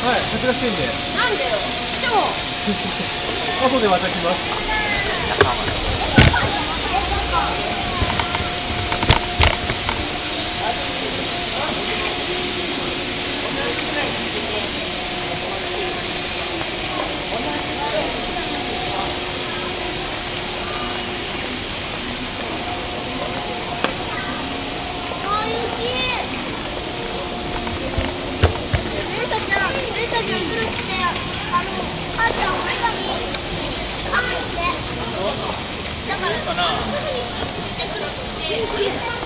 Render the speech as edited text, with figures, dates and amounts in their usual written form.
はい、発芽してんで。 なんでよ、市長。 後でまた来ます。 だから、あの、すぐに来てくれって。